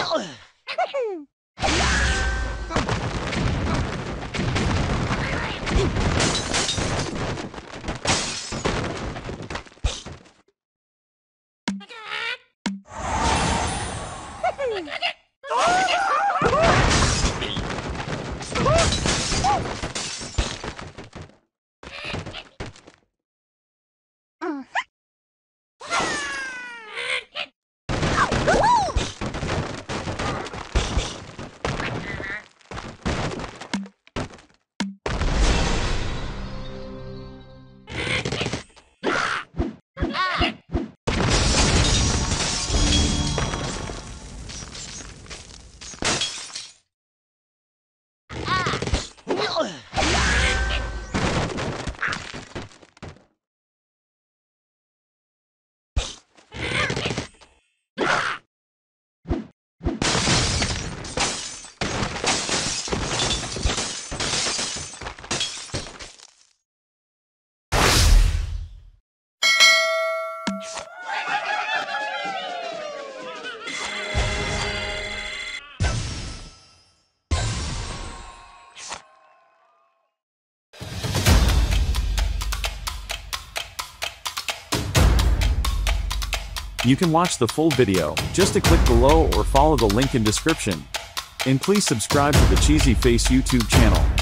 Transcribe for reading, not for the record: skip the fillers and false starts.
You can watch the full video, just to click below or follow the link in description. And please subscribe to the Cheesy Face YouTube channel.